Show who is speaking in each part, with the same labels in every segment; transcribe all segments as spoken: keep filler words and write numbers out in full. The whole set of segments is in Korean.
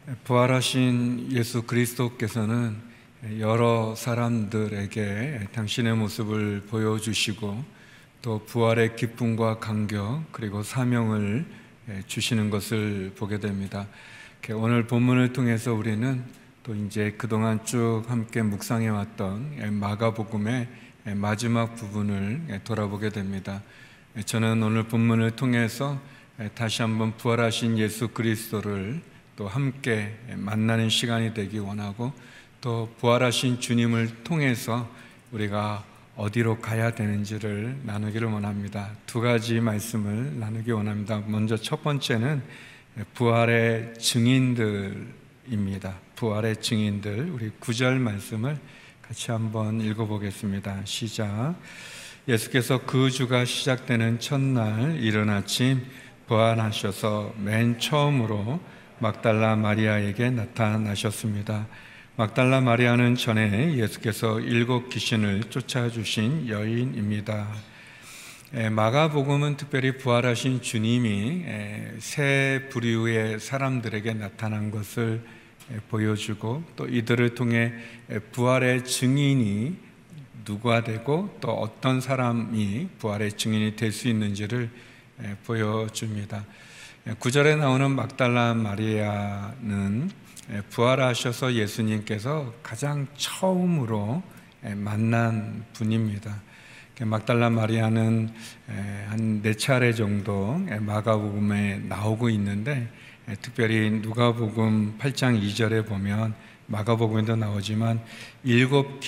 Speaker 1: 부활하신 예수 그리스도께서는 여러 사람들에게 당신의 모습을 보여주시고 또 부활의 기쁨과 감격 그리고 사명을 주시는 것을 보게 됩니다. 오늘 본문을 통해서 우리는 또 이제 그동안 쭉 함께 묵상해 왔던 마가복음의 마지막 부분을 돌아보게 됩니다. 저는 오늘 본문을 통해서 다시 한번 부활하신 예수 그리스도를 또 함께 만나는 시간이 되기 원하고, 또 부활하신 주님을 통해서 우리가 어디로 가야 되는지를 나누기를 원합니다. 두 가지 말씀을 나누기 원합니다. 먼저 첫 번째는 부활의 증인들입니다. 부활의 증인들, 우리 구 절 말씀을 같이 한번 읽어보겠습니다. 시작. 예수께서 그 주가 시작되는 첫날 이른 아침 부활하셔서 맨 처음으로 막달라 마리아에게 나타나셨습니다. 막달라 마리아는 전에 예수께서 일곱 귀신을 쫓아주신 여인입니다. 마가복음은 특별히 부활하신 주님이 세 부류의 사람들에게 나타난 것을 보여주고, 또 이들을 통해 부활의 증인이 누가 되고 또 어떤 사람이 부활의 증인이 될 수 있는지를 보여줍니다. 구 절에 나오는 막달라 마리아는 부활하셔서 예수님께서 가장 처음으로 만난 분입니다. 막달라 마리아는 한 네 차례 정도 마가복음에 나오고 있는데, 특별히 누가복음 팔 장 이 절에 보면 마가복음에도 나오지만 일곱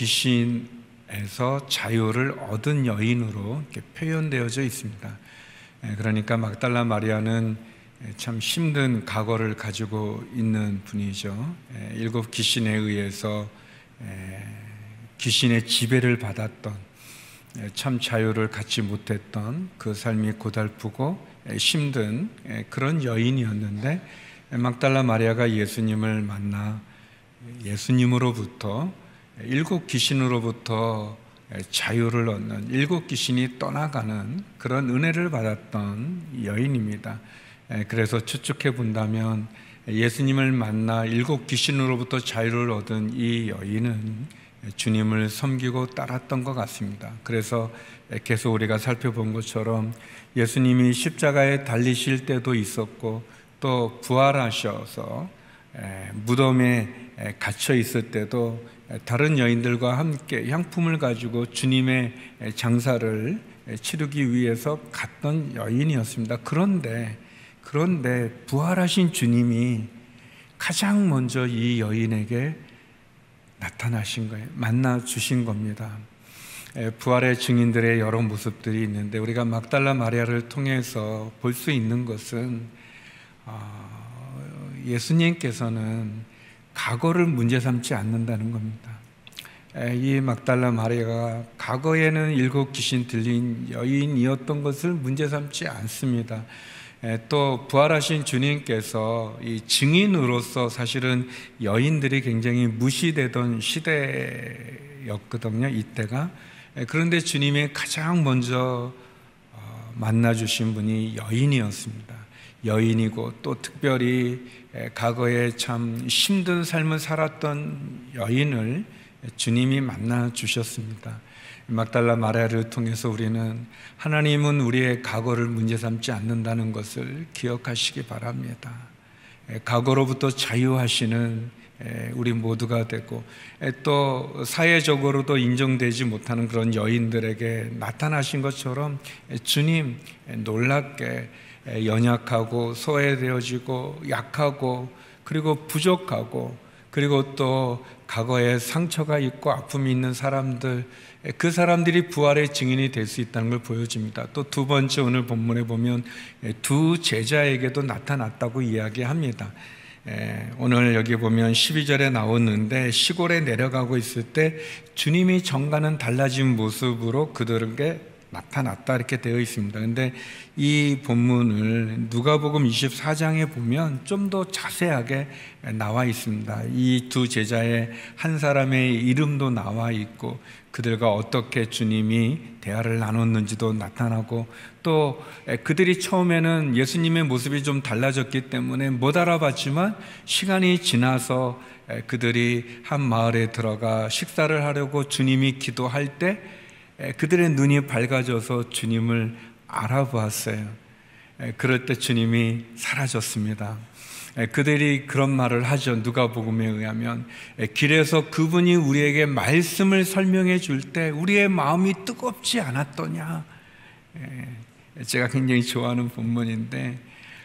Speaker 1: 귀신에서 자유를 얻은 여인으로 이렇게 표현되어져 있습니다. 그러니까 막달라 마리아는 참 힘든 과거를 가지고 있는 분이죠. 일곱 귀신에 의해서 귀신의 지배를 받았던, 참 자유를 갖지 못했던 그 삶이 고달프고 힘든 그런 여인이었는데, 막달라 마리아가 예수님을 만나 예수님으로부터 일곱 귀신으로부터 자유를 얻는, 일곱 귀신이 떠나가는 그런 은혜를 받았던 여인입니다. 그래서 추측해 본다면 예수님을 만나 일곱 귀신으로부터 자유를 얻은 이 여인은 주님을 섬기고 따랐던 것 같습니다. 그래서 계속 우리가 살펴본 것처럼 예수님이 십자가에 달리실 때도 있었고, 또 부활하셔서 무덤에 갇혀 있을 때도 다른 여인들과 함께 향품을 가지고 주님의 장사를 치르기 위해서 갔던 여인이었습니다. 그런데 그런데 부활하신 주님이 가장 먼저 이 여인에게 나타나신 거예요. 만나 주신 겁니다. 부활의 증인들의 여러 모습들이 있는데, 우리가 막달라 마리아를 통해서 볼 수 있는 것은 예수님께서는 과거를 문제 삼지 않는다는 겁니다. 이 막달라 마리아가 과거에는 일곱 귀신 들린 여인이었던 것을 문제 삼지 않습니다. 또 부활하신 주님께서 이 증인으로서 사실은 여인들이 굉장히 무시되던 시대였거든요, 이때가. 그런데 주님이 가장 먼저 만나주신 분이 여인이었습니다. 여인이고, 또 특별히 과거에 참 힘든 삶을 살았던 여인을 주님이 만나주셨습니다. 막달라 마리아를 통해서 우리는 하나님은 우리의 과거를 문제 삼지 않는다는 것을 기억하시기 바랍니다. 과거로부터 자유하시는 우리 모두가 되고, 또 사회적으로도 인정되지 못하는 그런 여인들에게 나타나신 것처럼 주님 놀랍게 연약하고 소외되어지고 약하고 그리고 부족하고, 그리고 또 과거에 상처가 있고 아픔이 있는 사람들, 그 사람들이 부활의 증인이 될 수 있다는 걸 보여줍니다. 또 두 번째, 오늘 본문에 보면 두 제자에게도 나타났다고 이야기합니다. 오늘 여기 보면 십이 절에 나오는데, 시골에 내려가고 있을 때 주님이 정과는 달라진 모습으로 그들에게 나타났다 이렇게 되어 있습니다. 근데 이 본문을 누가복음 이십사 장에 보면 좀 더 자세하게 나와 있습니다. 이 두 제자의 한 사람의 이름도 나와 있고 그들과 어떻게 주님이 대화를 나눴는지도 나타나고 또 그들이 처음에는 예수님의 모습이 좀 달라졌기 때문에 못 알아봤지만 시간이 지나서 그들이 한 마을에 들어가 식사를 하려고 주님이 기도할 때 그들의 눈이 밝아져서 주님을 알아보았어요. 그럴 때 주님이 사라졌습니다. 그들이 그런 말을 하죠. 누가복음에 의하면 길에서 그분이 우리에게 말씀을 설명해 줄 때 우리의 마음이 뜨겁지 않았더냐. 제가 굉장히 좋아하는 본문인데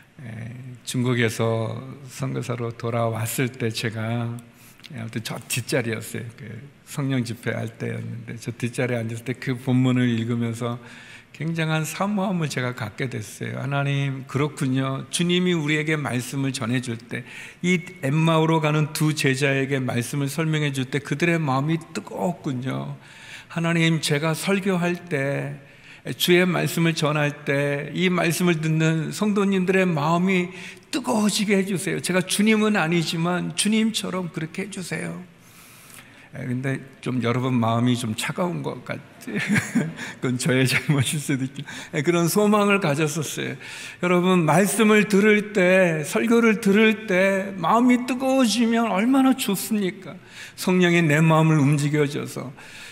Speaker 1: 중국에서 선교사로 돌아왔을 때 제가 아무튼 저 뒷자리였어요. 그 성령 집회할 때였는데 저 뒷자리에 앉았을 때 그 본문을 읽으면서 굉장한 사모함을 제가 갖게 됐어요. 하나님, 그렇군요. 주님이 우리에게 말씀을 전해줄 때, 이 엠마오로 가는 두 제자에게 말씀을 설명해 줄 때 그들의 마음이 뜨거웠군요. 하나님, 제가 설교할 때, 주의 말씀을 전할 때 이 말씀을 듣는 성도님들의 마음이 뜨거워지게 해주세요. 제가 주님은 아니지만 주님처럼 그렇게 해주세요. 근데 좀 여러분 마음이 좀 차가운 것 같아요. 그건 저의 잘못일 수도 있고 그런 소망을 가졌었어요. 여러분, 말씀을 들을 때, 설교를 들을 때 마음이 뜨거워지면 얼마나 좋습니까? 성령이 내 마음을 움직여줘서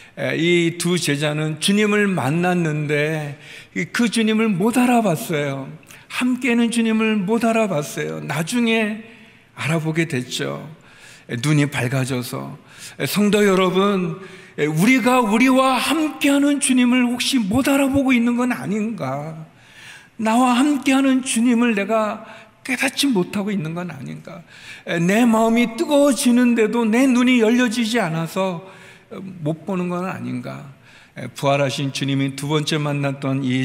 Speaker 1: 이 두 제자는 주님을 만났는데 그 주님을 못 알아봤어요. 함께는 주님을 못 알아봤어요. 나중에 알아보게 됐죠. 눈이 밝아져서. 성도 여러분, 우리가 우리와 함께하는 주님을 혹시 못 알아보고 있는 건 아닌가? 나와 함께하는 주님을 내가 깨닫지 못하고 있는 건 아닌가? 내 마음이 뜨거워지는데도 내 눈이 열려지지 않아서 못 보는 건 아닌가? 부활하신 주님이 두 번째 만났던 이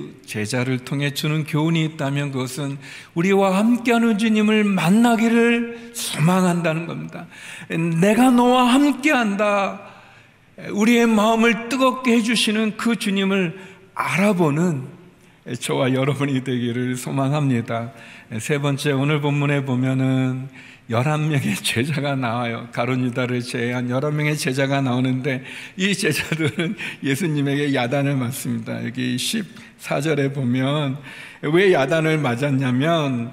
Speaker 1: 제자를 통해 주는 교훈이 있다면 그것은 우리와 함께하는 주님을 만나기를 소망한다는 겁니다. 내가 너와 함께한다. 우리의 마음을 뜨겁게 해주시는 그 주님을 알아보는 저와 여러분이 되기를 소망합니다. 세 번째, 오늘 본문에 보면은 열한 명의 제자가 나와요. 가룟 유다를 제외한 열한 명의 제자가 나오는데 이 제자들은 예수님에게 야단을 맞습니다. 여기 십사 절에 보면 왜 야단을 맞았냐면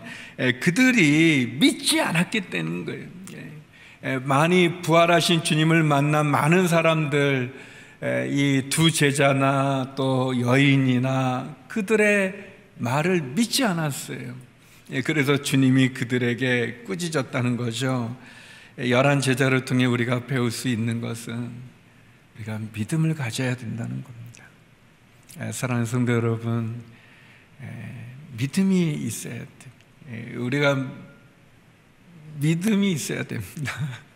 Speaker 1: 그들이 믿지 않았기 때문인 거예요. 많이 부활하신 주님을 만난 많은 사람들, 이 두 제자나 또 여인이나 그들의 말을 믿지 않았어요. 그래서 주님이 그들에게 꾸짖었다는 거죠. 열한 제자를 통해 우리가 배울 수 있는 것은 우리가 믿음을 가져야 된다는 겁니다. 사랑하는 성도 여러분, 믿음이 있어야 돼요. 우리가 믿음이 있어야 됩니다.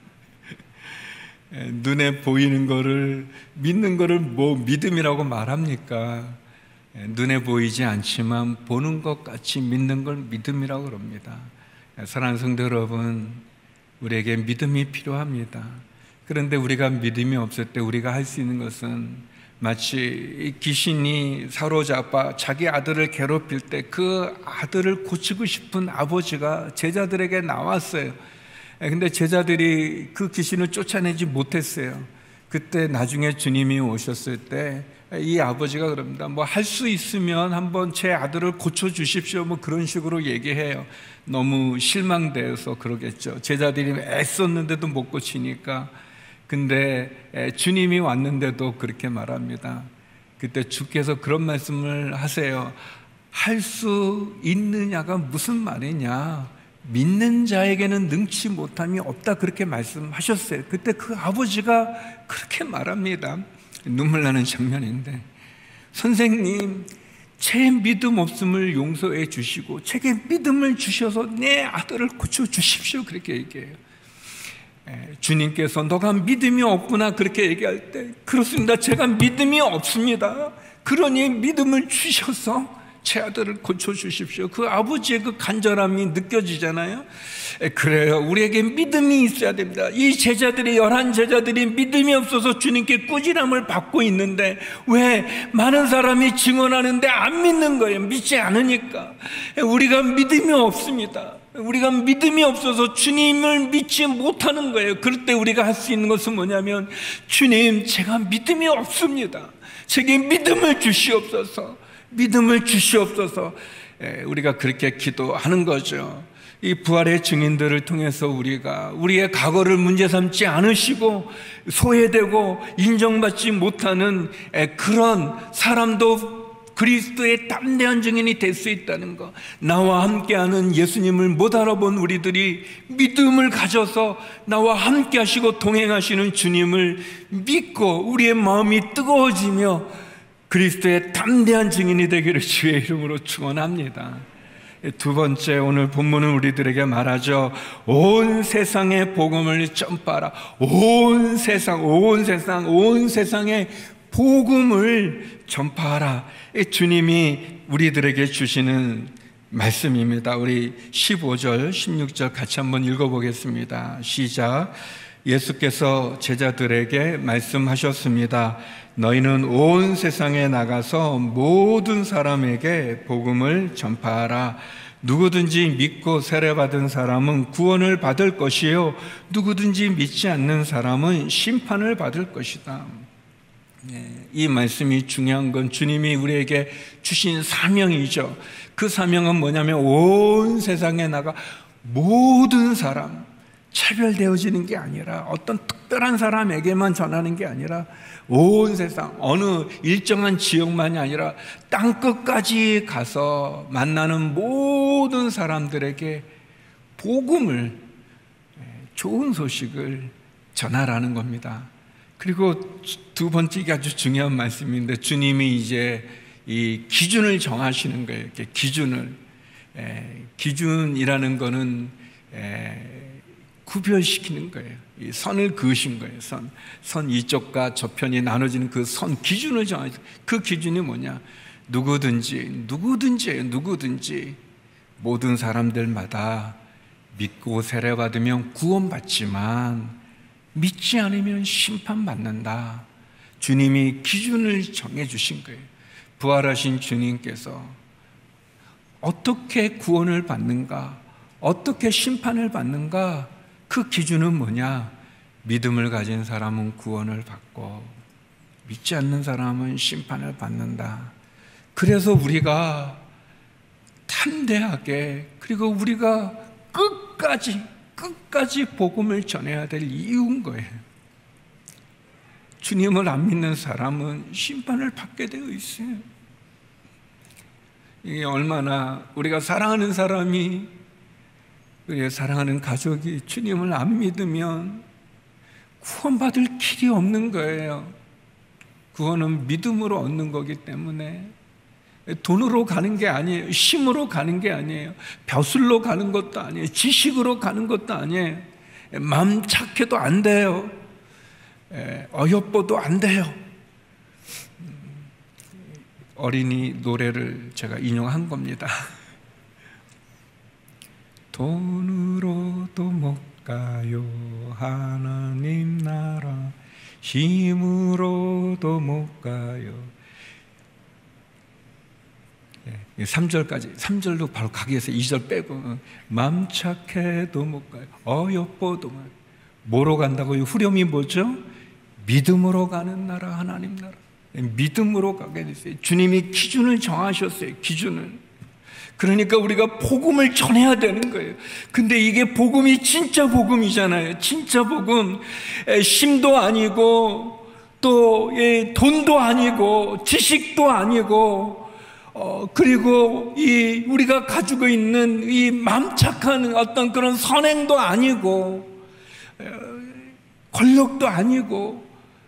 Speaker 1: 눈에 보이는 거를, 믿는 거를 뭐 믿음이라고 말합니까? 눈에 보이지 않지만 보는 것 같이 믿는 걸 믿음이라고 그럽니다. 사랑하는 성도 여러분, 우리에게 믿음이 필요합니다. 그런데 우리가 믿음이 없을 때 우리가 할 수 있는 것은 마치 귀신이 사로잡아 자기 아들을 괴롭힐 때 그 아들을 고치고 싶은 아버지가 제자들에게 나왔어요. 근데 제자들이 그 귀신을 쫓아내지 못했어요. 그때 나중에 주님이 오셨을 때 이 아버지가 그럽니다. 뭐 할 수 있으면 한번 제 아들을 고쳐주십시오. 뭐 그런 식으로 얘기해요. 너무 실망되어서 그러겠죠. 제자들이 애썼는데도 못 고치니까. 근데 주님이 왔는데도 그렇게 말합니다. 그때 주께서 그런 말씀을 하세요. 할 수 있느냐가 무슨 말이냐? 믿는 자에게는 능치 못함이 없다, 그렇게 말씀하셨어요. 그때 그 아버지가 그렇게 말합니다. 눈물 나는 장면인데, 선생님, 제 믿음 없음을 용서해 주시고 제게 믿음을 주셔서 내 아들을 고쳐 주십시오, 그렇게 얘기해요. 주님께서 너가 믿음이 없구나 그렇게 얘기할 때, 그렇습니다, 제가 믿음이 없습니다. 그러니 믿음을 주셔서 제 아들을 고쳐주십시오. 그 아버지의 그 간절함이 느껴지잖아요. 그래요. 우리에게 믿음이 있어야 됩니다. 이 제자들이, 열한 제자들이 믿음이 없어서 주님께 꾸지람을 받고 있는데 왜? 많은 사람이 증언하는데 안 믿는 거예요. 믿지 않으니까. 우리가 믿음이 없습니다. 우리가 믿음이 없어서 주님을 믿지 못하는 거예요. 그럴 때 우리가 할 수 있는 것은 뭐냐면, 주님, 제가 믿음이 없습니다. 제게 믿음을 주시옵소서. 믿음을 주시옵소서. 우리가 그렇게 기도하는 거죠. 이 부활의 증인들을 통해서 우리가 우리의 과거를 문제 삼지 않으시고 소외되고 인정받지 못하는 그런 사람도 그리스도의 담대한 증인이 될 수 있다는 것, 나와 함께하는 예수님을 못 알아본 우리들이 믿음을 가져서 나와 함께 하시고 동행하시는 주님을 믿고 우리의 마음이 뜨거워지며 그리스도의 담대한 증인이 되기를 주의 이름으로 축원합니다. 두 번째, 오늘 본문은 우리들에게 말하죠. 온 세상의 복음을 전파하라. 온 세상, 온 세상, 온 세상에 복음을 전파하라. 주님이 우리들에게 주시는 말씀입니다. 우리 십오 절, 십육 절 같이 한번 읽어보겠습니다. 시작. 예수께서 제자들에게 말씀하셨습니다. 너희는 온 세상에 나가서 모든 사람에게 복음을 전파하라. 누구든지 믿고 세례받은 사람은 구원을 받을 것이요, 누구든지 믿지 않는 사람은 심판을 받을 것이다. 이 말씀이 중요한 건 주님이 우리에게 주신 사명이죠. 그 사명은 뭐냐면 온 세상에 나가 모든 사람, 차별되어지는 게 아니라 어떤 특별한 사람에게만 전하는 게 아니라 온 세상, 어느 일정한 지역만이 아니라 땅끝까지 가서 만나는 모든 사람들에게 복음을, 좋은 소식을 전하라는 겁니다. 그리고 두 번째가 아주 중요한 말씀인데, 주님이 이제 이 기준을 정하시는 거예요. 이렇게 기준을, 에, 기준이라는 거는 에, 구별시키는 거예요. 이 선을 그으신 거예요. 선, 선 이쪽과 저편이 나눠지는 그 선 기준을 정하시. 그 기준이 뭐냐? 누구든지, 누구든지, 누구든지 모든 사람들마다 믿고 세례받으면 구원받지만 믿지 않으면 심판받는다. 주님이 기준을 정해주신 거예요. 부활하신 주님께서 어떻게 구원을 받는가, 어떻게 심판을 받는가, 그 기준은 뭐냐? 믿음을 가진 사람은 구원을 받고 믿지 않는 사람은 심판을 받는다. 그래서 우리가 담대하게, 그리고 우리가 끝까지 끝까지 복음을 전해야 될 이유인 거예요. 주님을 안 믿는 사람은 심판을 받게 되어 있어요. 이게 얼마나 우리가 사랑하는 사람이, 우리가 사랑하는 가족이 주님을 안 믿으면 구원받을 길이 없는 거예요. 구원은 믿음으로 얻는 거기 때문에 돈으로 가는 게 아니에요. 힘으로 가는 게 아니에요. 벼슬로 가는 것도 아니에요. 지식으로 가는 것도 아니에요. 마음 착해도 안 돼요. 어여뻐도 안 돼요. 어린이 노래를 제가 인용한 겁니다. 돈으로도 못 가요 하나님 나라, 힘으로도 못 가요. 삼 절까지, 삼 절도 바로 가기 위해서 이 절 빼고, 맘 착해도 못 가요, 어여뻐도 못 가요. 뭐로 간다고요? 후렴이 뭐죠? 믿음으로 가는 나라, 하나님 나라. 믿음으로 가게 됐어요. 주님이 기준을 정하셨어요. 기준을. 그러니까 우리가 복음을 전해야 되는 거예요. 근데 이게 복음이 진짜 복음이잖아요. 진짜 복음. 힘도 아니고 또 돈도 아니고 지식도 아니고, 어, 그리고 이 우리가 가지고 있는 이 맘착한 어떤 그런 선행도 아니고, 권력도 아니고,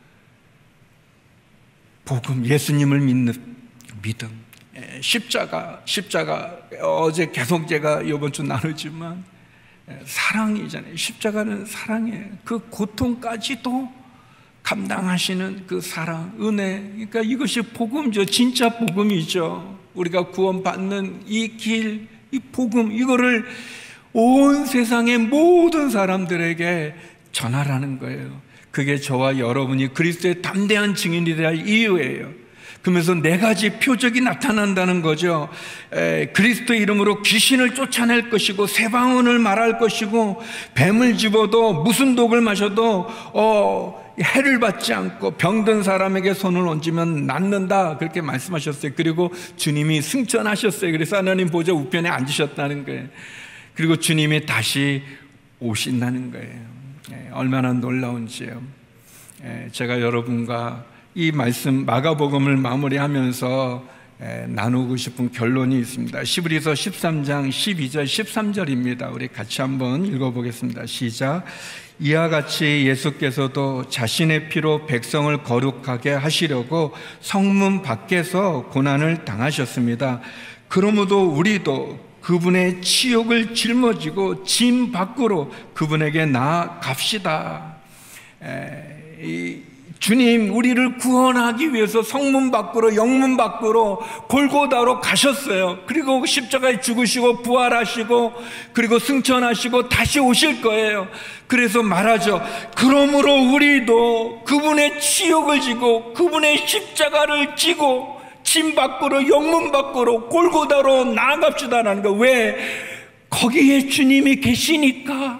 Speaker 1: 복음, 예수님을 믿는 믿음, 십자가, 십자가, 어제 계속 제가 이번 주 나누지만 사랑이잖아요. 십자가는 사랑이에요. 그 고통까지도 감당하시는 그 사랑, 은혜. 그러니까 이것이 복음이죠. 진짜 복음이죠. 우리가 구원받는 이 길, 이 복음, 이거를 온 세상의 모든 사람들에게 전하라는 거예요. 그게 저와 여러분이 그리스도의 담대한 증인이 될 이유예요. 그러면서 네 가지 표적이 나타난다는 거죠. 에, 그리스도 이름으로 귀신을 쫓아낼 것이고, 새 방언을 말할 것이고, 뱀을 집어도 무슨 독을 마셔도 어, 해를 받지 않고, 병든 사람에게 손을 얹으면 낫는다, 그렇게 말씀하셨어요. 그리고 주님이 승천하셨어요. 그래서 하나님 보좌 우편에 앉으셨다는 거예요. 그리고 주님이 다시 오신다는 거예요. 에, 얼마나 놀라운지요. 에, 제가 여러분과 이 말씀 마가복음을 마무리하면서 에, 나누고 싶은 결론이 있습니다. 히브리서 십삼 장 십이 절 십삼 절입니다. 우리 같이 한번 읽어보겠습니다. 시작. 이와 같이 예수께서도 자신의 피로 백성을 거룩하게 하시려고 성문 밖에서 고난을 당하셨습니다. 그러므로 우리도 그분의 치욕을 짊어지고 짐 밖으로 그분에게 나아갑시다. 에, 이, 주님 우리를 구원하기 위해서 성문 밖으로, 영문 밖으로, 골고다로 가셨어요. 그리고 십자가에 죽으시고 부활하시고 그리고 승천하시고 다시 오실 거예요. 그래서 말하죠. 그러므로 우리도 그분의 치욕을 지고 그분의 십자가를 지고 짐 밖으로, 영문 밖으로, 골고다로 나아갑시다라는 거. 왜? 거기에 주님이 계시니까.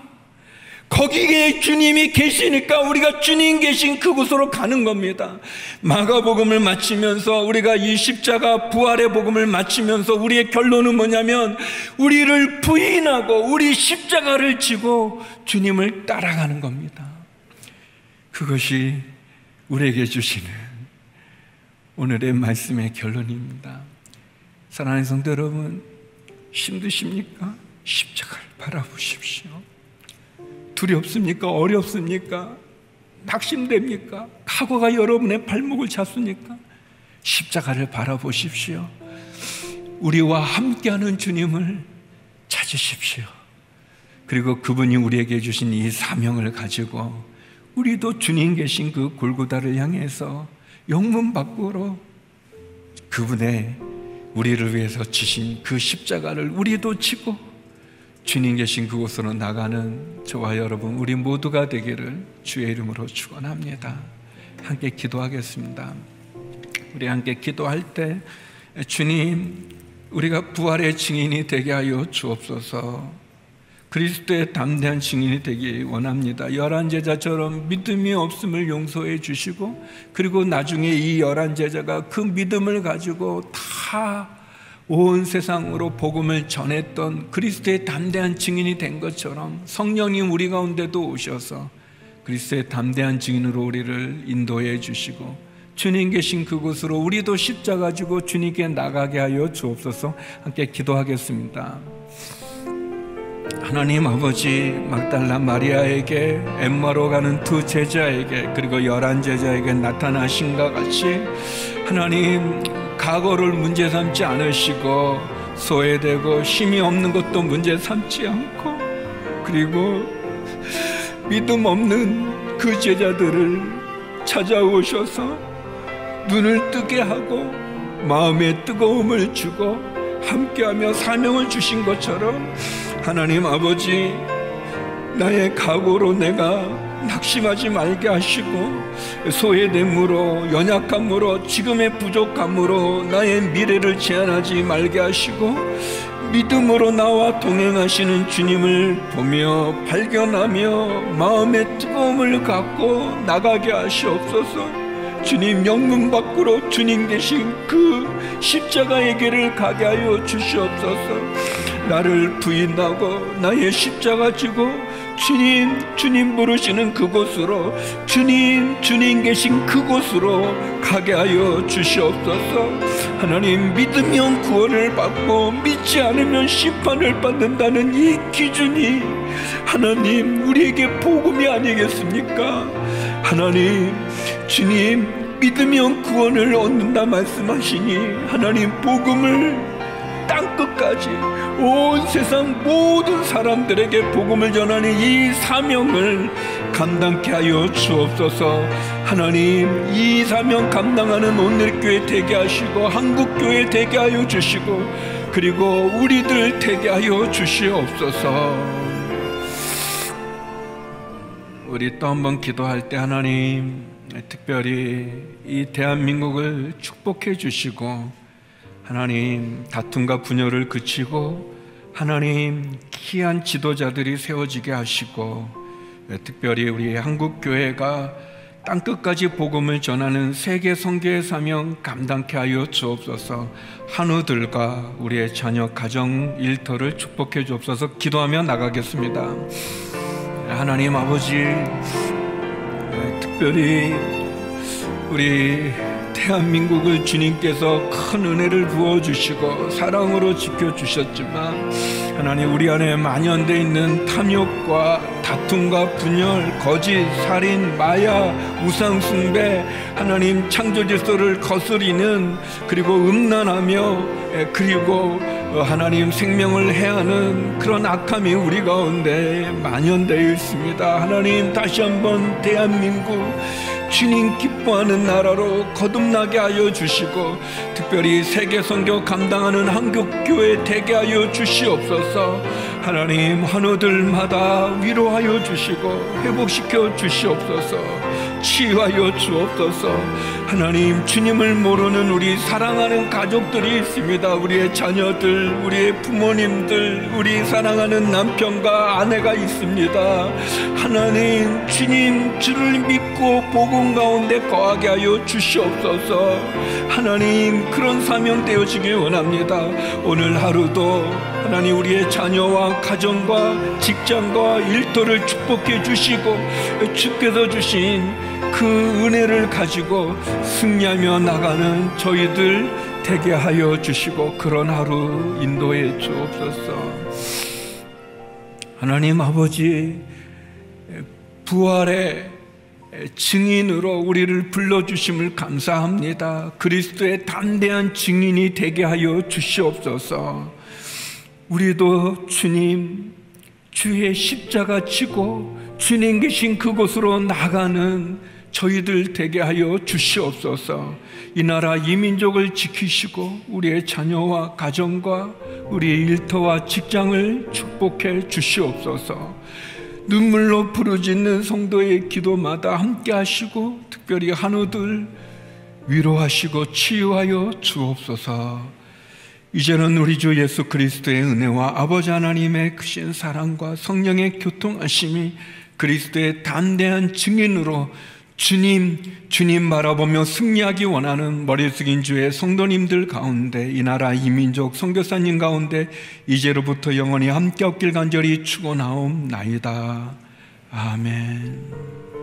Speaker 1: 거기에 주님이 계시니까 우리가 주님 계신 그곳으로 가는 겁니다. 마가복음을 마치면서 우리가 이 십자가 부활의 복음을 마치면서 우리의 결론은 뭐냐면, 우리를 부인하고 우리 십자가를 지고 주님을 따라가는 겁니다. 그것이 우리에게 주시는 오늘의 말씀의 결론입니다. 사랑하는 성도 여러분, 힘드십니까? 십자가를 바라보십시오. 두렵습니까? 어렵습니까? 낙심됩니까? 각오가 여러분의 발목을 잡습니까? 십자가를 바라보십시오. 우리와 함께하는 주님을 찾으십시오. 그리고 그분이 우리에게 주신 이 사명을 가지고 우리도 주님 계신 그 골고다를 향해서 영문 밖으로 그분의 우리를 위해서 지신 그 십자가를 우리도 지고 주님 계신 그곳으로 나가는 저와 여러분, 우리 모두가 되기를 주의 이름으로 축원합니다. 함께 기도하겠습니다. 우리 함께 기도할 때, 주님, 우리가 부활의 증인이 되게 하여 주옵소서. 그리스도의 담대한 증인이 되기 원합니다. 열한 제자처럼 믿음이 없음을 용서해 주시고, 그리고 나중에 이 열한 제자가 그 믿음을 가지고 다 온 세상으로 복음을 전했던 그리스도의 담대한 증인이 된 것처럼 성령님 우리 가운데도 오셔서 그리스도의 담대한 증인으로 우리를 인도해 주시고 주님 계신 그곳으로 우리도 십자가 지고 주님께 나가게 하여 주옵소서. 함께 기도하겠습니다. 하나님 아버지, 막달라 마리아에게, 엠마로 가는 두 제자에게, 그리고 열한 제자에게 나타나신 것 같이 하나님, 과거를 문제 삼지 않으시고 소외되고 힘이 없는 것도 문제 삼지 않고, 그리고 믿음 없는 그 제자들을 찾아오셔서 눈을 뜨게 하고 마음에 뜨거움을 주고 함께하며 사명을 주신 것처럼, 하나님 아버지, 나의 각오로 내가 낙심하지 말게 하시고 소외됨으로, 연약함으로, 지금의 부족함으로 나의 미래를 제한하지 말게 하시고 믿음으로 나와 동행하시는 주님을 보며 발견하며 마음의 뜨거움을 갖고 나가게 하시옵소서. 주님 영문 밖으로 주님 계신 그 십자가의 길을 가게 하여 주시옵소서. 나를 부인하고 나의 십자가 지고 주님, 주님 부르시는 그곳으로, 주님, 주님 계신 그곳으로 가게 하여 주시옵소서. 하나님, 믿으면 구원을 받고 믿지 않으면 심판을 받는다는 이 기준이 하나님 우리에게 복음이 아니겠습니까? 하나님, 주님, 믿으면 구원을 얻는다 말씀하시니 하나님, 복음을 땅끝까지 온 세상 모든 사람들에게 복음을 전하는 이 사명을 감당케 하여 주옵소서. 하나님, 이 사명 감당하는 온누리교회 되게 하시고 한국교회 되게 하여 주시고 그리고 우리들 되게 하여 주시옵소서. 우리 또 한번 기도할 때 하나님, 특별히 이 대한민국을 축복해 주시고 하나님, 다툼과 분열을 그치고 하나님, 귀한 지도자들이 세워지게 하시고 특별히 우리 한국교회가 땅끝까지 복음을 전하는 세계 선교의 사명 감당케 하여 주옵소서. 한우들과 우리의 자녀 가정 일터를 축복해 주옵소서. 기도하며 나가겠습니다. 하나님 아버지, 특별히 우리 대한민국을 주님께서 큰 은혜를 부어주시고 사랑으로 지켜주셨지만 하나님, 우리 안에 만연되어 있는 탐욕과 다툼과 분열, 거짓, 살인, 마약, 우상숭배, 하나님 창조 질서를 거스리는, 그리고 음란하며 그리고 하나님 생명을 해하는 그런 악함이 우리 가운데 만연되어 있습니다. 하나님, 다시 한번 대한민국 주님 기뻐하는 나라로 거듭나게 하여 주시고 특별히 세계 선교 감당하는 한국교회 되게 하여 주시옵소서. 하나님, 환우들마다 위로하여 주시고 회복시켜 주시옵소서. 치유하여 주옵소서. 하나님, 주님을 모르는 우리 사랑하는 가족들이 있습니다. 우리의 자녀들, 우리의 부모님들, 우리 사랑하는 남편과 아내가 있습니다. 하나님, 주님 주를 믿고 복음 가운데 거하게 하여 주시옵소서. 하나님, 그런 사명 되어지길 원합니다. 오늘 하루도 하나님, 우리의 자녀와 가정과 직장과 일터를 축복해 주시고 주께서 주신 그 은혜를 가지고 승리하며 나가는 저희들 되게 하여 주시고 그런 하루 인도해 주옵소서. 하나님 아버지, 부활의 증인으로 우리를 불러주심을 감사합니다. 그리스도의 담대한 증인이 되게 하여 주시옵소서. 우리도 주님, 주의 십자가 지고 주님 계신 그곳으로 나가는 저희들 되게 하여 주시옵소서. 이 나라 이 민족을 지키시고 우리의 자녀와 가정과 우리의 일터와 직장을 축복해 주시옵소서. 눈물로 부르짖는 성도의 기도마다 함께 하시고 특별히 한우들 위로하시고 치유하여 주옵소서. 이제는 우리 주 예수 그리스도의 은혜와 아버지 하나님의 크신 사랑과 성령의 교통하심이 그리스도의 담대한 증인으로 주님, 주님 바라보며 승리하기 원하는 머리 숙인 주의 성도님들 가운데, 이 나라 이 민족 선교사님 가운데 이제로부터 영원히 함께 없길 간절히 축원하옵나이다. 아멘.